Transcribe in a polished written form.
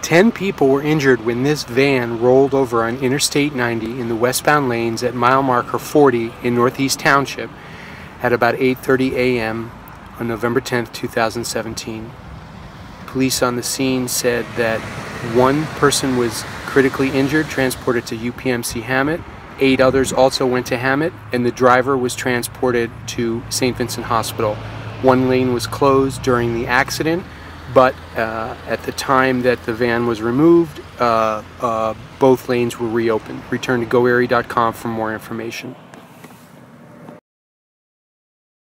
10 people were injured when this van rolled over on Interstate 90 in the westbound lanes at mile marker 40 in Northeast Township at about 8:30 a.m. on November 10th, 2017. Police on the scene said that one person was critically injured, transported to UPMC Hammett. 8 others also went to Hammett, and the driver was transported to St. Vincent Hospital. One lane was closed during the accident, but at the time that the van was removed, both lanes were reopened. Return to GoErie.com for more information.